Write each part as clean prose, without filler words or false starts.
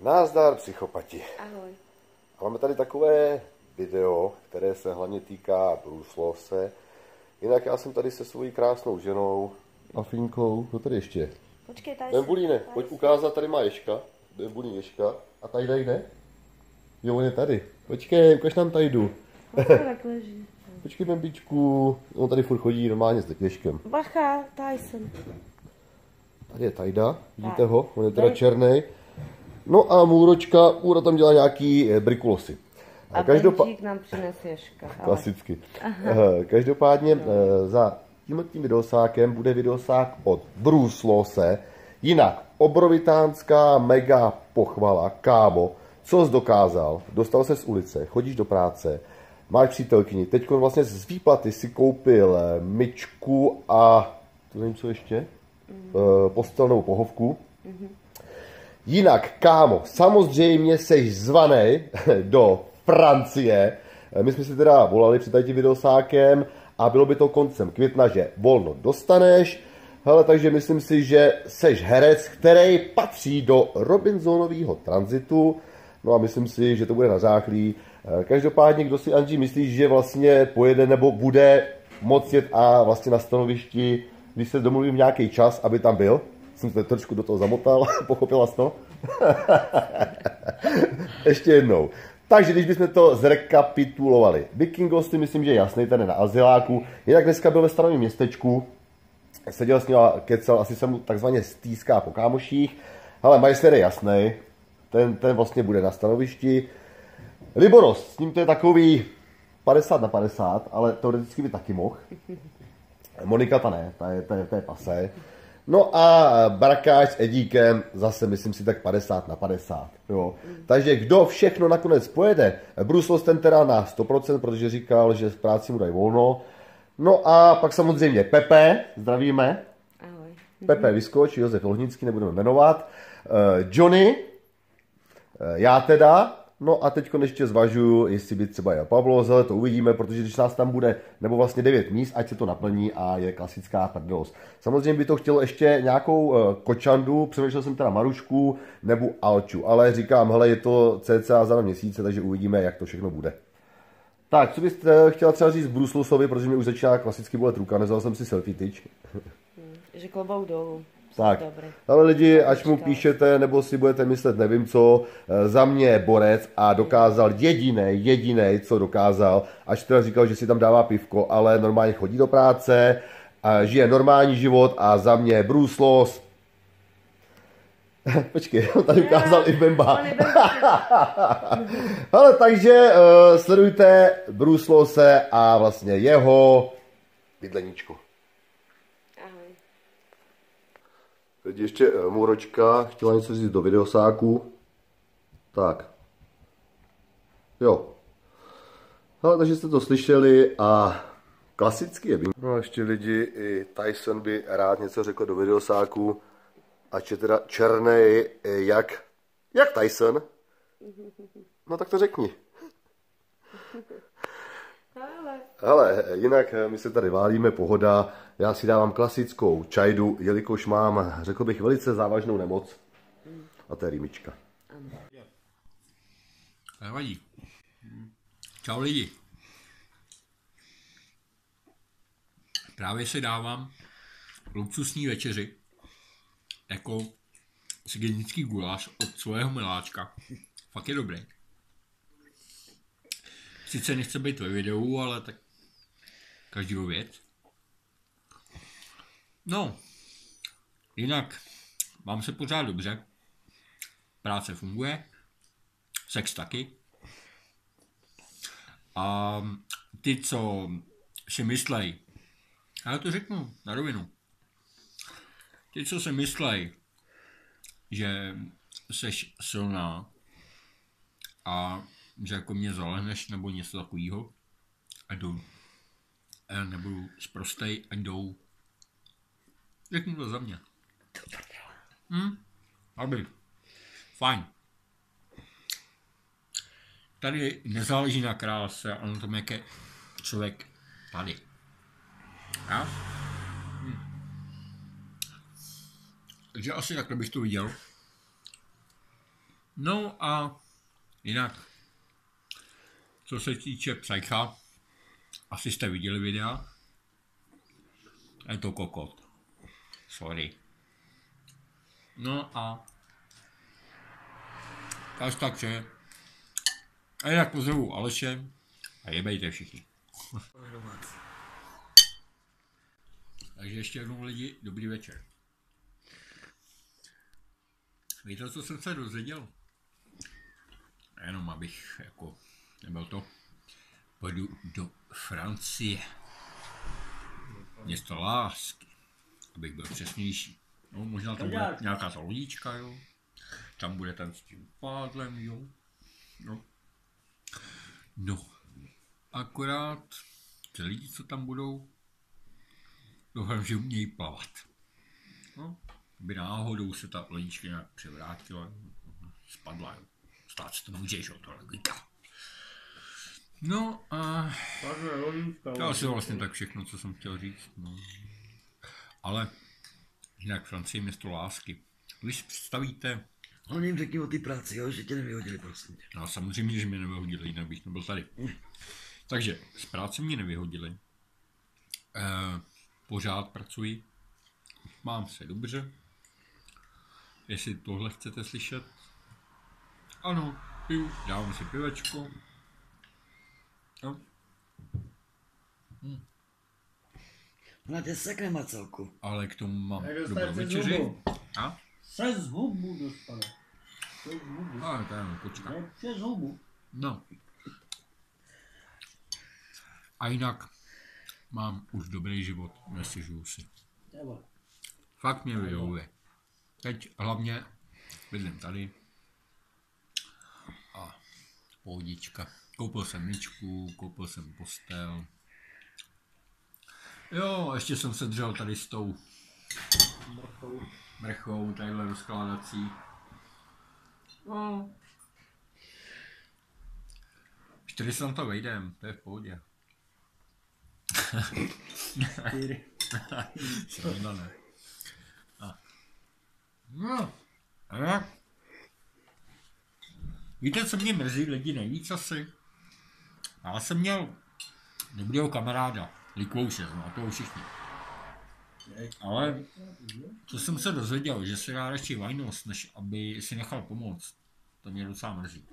Nazdar, psychopati. Ahoj. Máme tady takové video, které se hlavně týká Bruce Lawse. Jinak já jsem tady se svojí krásnou ženou. Afínkou, no tady ještě. Počkej, tady Bembulíne, pojď ukázat, tady má Ježka. Bembulín Ježka. A tady jde? Jo, on je tady. Počkej, ukaž nám Tajdu. tak leží. Počkej, Bembičku. On tady furt chodí normálně s Ježkem. Bacha, Tyson. Tady je Tajda, vidíte ho? On je teda černý. No a Můra tam dělá nějaký brikulosy. A Benčík nám přines Ježka. Klasicky. Každopádně za tímhletím videosákem bude videosák od Bruce Lawse. Jinak obrovitánská mega pochvala, kámo, co jsi dokázal? Dostal se z ulice, chodíš do práce, máš přítelkyni, teď vlastně z výplaty si koupil myčku a to nevím co ještě, postelnou pohovku. Jinak, kámo, samozřejmě seš zvanej do Francie. My jsme si teda volali před tím videosákem a bylo by to koncem května, že volno dostaneš. Hele, takže myslím si, že seš herec, který patří do Robinsonového tranzitu. No a myslím si, že to bude na záchlí. Každopádně, kdo si, Anži, myslíš, že vlastně pojede nebo bude moc jet a vlastně na stanovišti, když se domluvím nějaký čas, aby tam byl? Jsem se trošku do toho zamotal, pochopila jsi to? Ještě jednou. Takže když bychom to zrekapitulovali. Vikingo si myslím, že je jasný, ten je na azyláku. Jinak dneska byl ve stanovém městečku. Seděl s ním a kecel, asi se mu takzvaně stýská po kámoších. Ale Majster je jasný. Ten vlastně bude na stanovišti. Liboros, s ním to je takový 50/50, ale teoreticky by taky mohl. Monika ta ne, ta je pasé. No a Brakáč s Edíkem zase myslím si tak 50/50. Jo. Takže kdo všechno nakonec pojede? Bruce Lawse ten teda na 100%, protože říkal, že v práci mu dají volno. No a pak samozřejmě Pepe, zdravíme. Ahoj. Pepe vyskoč, Josef Lohnický, nebudeme jmenovat. Johnny, já teda. No a teď ještě zvažuju, jestli by třeba jel Pavlo, ale to uvidíme, protože když nás tam bude, nebo vlastně 9 míst, ať se to naplní a je klasická prdelost. Samozřejmě by to chtělo ještě nějakou kočandu, přemýšlel jsem teda Marušku nebo Alču, ale říkám, hele, je to cca za 2 měsíce, takže uvidíme, jak to všechno bude. Tak, co byste chtěla třeba říct Bruce Lawsovi, protože mi už začíná klasicky bolet ruka, nezval jsem si selfie tyč. Že klobouk dolů. Tak, ale lidi, až mu píšete, nebo si budete myslet nevím co, za mě borec a dokázal jedinej, co dokázal, až teda říkal, že si tam dává pivko, ale normálně chodí do práce, a žije normální život a za mě Bruce Lawse. Počkej, on tady ukázal i Bemba. Ale takže sledujte Bruce Lawse a vlastně jeho bydleníčko. Teď ještě Můročka chtěla něco říct do videosáku. Tak. Jo. No, takže jste to slyšeli a klasicky je. No a ještě lidi, i Tyson by rád něco řekl do videosáku. Ač je teda černej jak Tyson. No tak to řekni. Hele, jinak my se tady válíme, pohoda. Já si dávám klasickou čajdu, jelikož mám, řekl bych, velice závažnou nemoc. A to je rýmička. Nevadí. Čau lidi. Právě si dávám luxusní večeři. Jako cigenický guláš od svého miláčka. Fakt je dobrý. Sice nechce být ve videu, ale tak každýho věc. No, jinak mám se pořád dobře. Práce funguje, sex taky. A ty, co si myslej, já to řeknu na rovinu. Ty, co si myslej, že seš silná a že jako mě zalehneš nebo něco takového, ať jdou. Já nebudu sprostej, ať jdou. Řeknu to za mě. Aby. Fajn. Tady nezáleží na kráse, ale na tom, jak je člověk tady. Já? Takže asi takhle bych to viděl. No a jinak, co se týče Psycha, asi jste viděli videa, je to kokot. Sorry. No a takže a jinak pozdravu Aleše a jebejte všichni. Takže ještě jednou lidi, dobrý večer. Víte, co jsem se dozvěděl? Jenom abych jako nebyl to. Pojdu do Francie. Město lásky. Abych byl přesnější. No, možná tam bude nějaká ta lodička, jo. Tam bude ten s tím pádlem, jo. No. Akorát ty lidi, co tam budou, doufám, že umějí plavat. No. Aby náhodou se ta lodička nějak převrátila, spadla, jo. Stát se to může, že to logika. No a to asi vlastně tak všechno, co jsem chtěl říct. No. Ale jinak Francie město lásky. Když si představíte... Ale jim řekni o té práci, jo, že tě nevyhodili, prosím tě. No samozřejmě, že mě nevyhodili, jinak bych nebyl tady. Takže z práce mě nevyhodili. Pořád pracuji. Mám se dobře. Jestli tohle chcete slyšet. Ano, piju, dávám si pivečko. No. Ona tě sekne, Macelku. Ale k tomu mám dobrou večeři. A? Přes hubu dostane. Přes hubu. Ale to jenom počka. Ne, přes hubu. No. A jinak mám už dobrý život, nestěžuju si. Nebo. Fakt mě vyhovuje. Teď hlavně bydlím tady. A pohodička. Koupil jsem myčku, koupil jsem postel. Jo, ještě jsem se držel tady s tou mrchou, tadyhle rozkládací. No. 4 se na to vejdem, to je v pohodě. 4. Sranda ne. No. A víte, co mě mrzí lidi nejvíc asi? Já jsem měl dobrýho kamaráda, Likvouše, no toho všichni. Ale co jsem se dozvěděl, že si dá radši vajnost, než aby si nechal pomoct, to mě docela mrzí.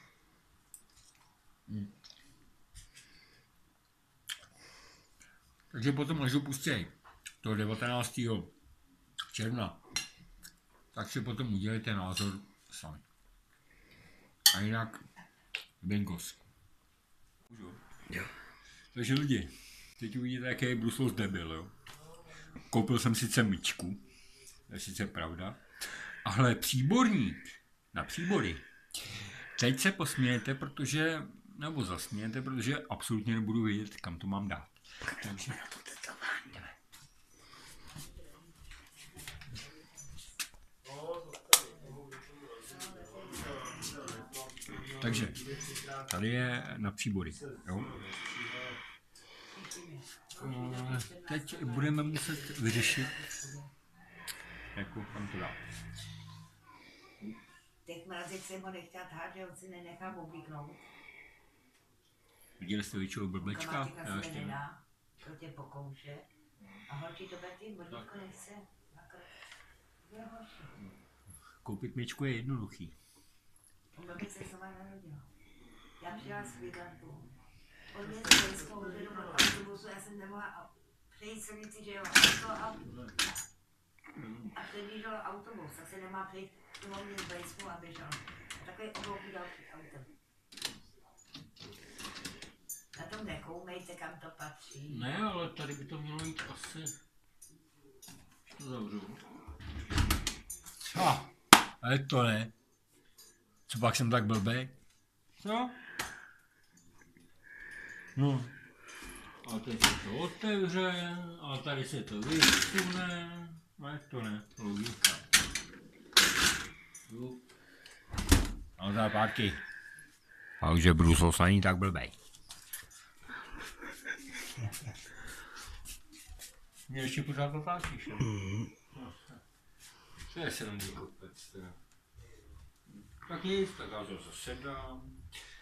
Takže potom, až ho pustěj, toho 19. června, tak si potom udělejte názor sami. A jinak, bingos. Jo. Takže lidi, teď uvidíte, jaký je Brussels debil, jo. Koupil jsem sice myčku, to je sice pravda, ale příborník na příbory. Teď se posmějete, protože, nebo zasmějete, protože absolutně nebudu vědět, kam to mám dát. Takže... Takže, tady je na příbory, jo. Teď budeme muset vyřešit, jako kam to dát. Těch mrazek jsem ho nechtěl tát, že on si nenechá oblíknout. Viděli jste většinou blblečka? Kamatika se nedá, to tě pokouše. A holčí to Betty, bodítko nechce. Koupit myčku je jednoduchý. On by se sama narodila. Já přijela s Viglantou. On mě zajistou do autobusu, já jsem nemohla přejít silnici, že jo, a předjížděl autobus, tak se nemá přejít, to mě zajistou a běžel. A takový oblouk dal před autem. Na tom nekoumejte, kam to patří. Ne, ale tady by to mělo jít asi... To zavřu. Ale to ne. Co pak jsem tak blbej? Co? No. A teď se to otevře, a tady se to vysune. Ale to ne, logika. No za pátky. Takže Brussels není tak blbej. Mě ještě pořád otáčíš, jo? To je srandy kopec, teda. Tak nic, tak já zase sedám.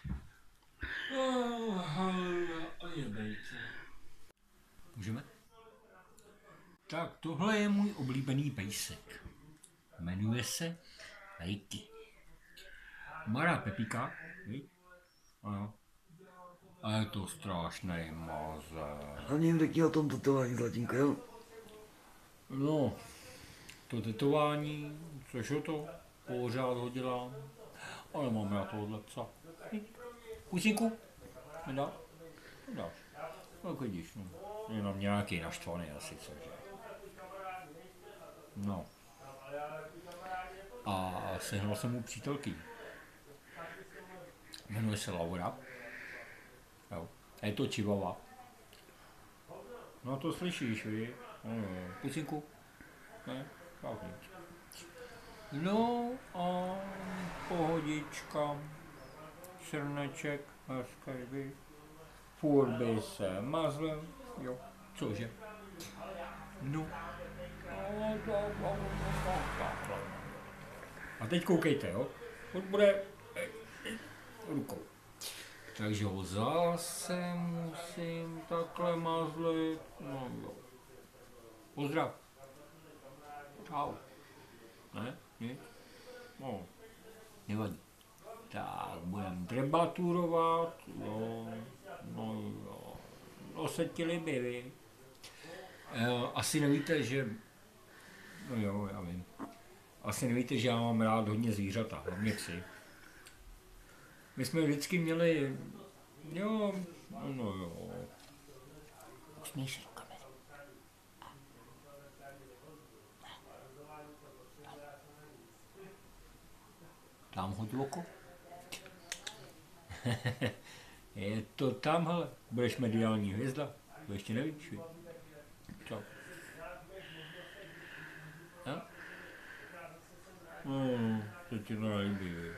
A je bejte. Můžeme? Tak tohle je můj oblíbený pejsek. Jmenuje se Ricky. Má rád Pepíka, víš? Ano. A je to strašný mazec. Hlavně jim řekni o tom tetování, Zlatínko, jo? No, to tetování, což je to, pořád ho dělám, ale mám já tohle psa. Kusíku, nedá? Nedáš. No vidíš, no. Je na mě nějaký naštvaný asi, cože. No. A sehnal jsem mu přítelky. Jmenuje se Laura. Jo. A je to čivava. No to slyšíš, víš? Kusinku? Ne? Tak nic. No a pohodička. Srneček, hezký, víš? Furt by se mazlil, jo, cože? No. A teď koukejte, jo? On bude rukou. Takže ho zase musím takhle mazlit, no jo. Pozdrav. Čau. Ne? Nic? No. Nevadí. Tak, budem debaturovat, jo. No jo. No se ti líbí, vy. Asi nevíte, že... No jo, já vím. Asi nevíte, že já mám rád hodně zvířata, hlavně psy. My jsme vždycky měli... Jo, no jo. Usměj se do kamery. Dám ho oko. Je to tamhle. Budeš mediální hvězda. To ještě nevíš, víš? Co? Ja? No, to ti nelíbí, víš?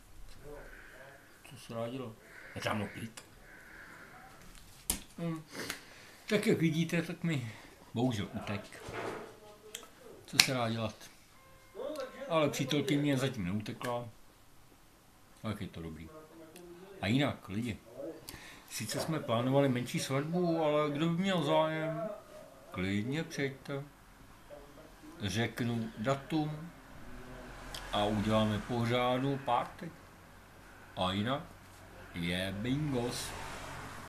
Co se rádilo? Je tam opít. Tak jak vidíte, tak mi bohužel utek. Co se dá dělat? Ale přítelky mě zatím neutekla. Tak je to dobrý. A jinak, lidi. Sice jsme plánovali menší svatbu, ale kdo by měl zájem, klidně přijďte. Řeknu datum a uděláme pořádnou party. A jinak je bingos.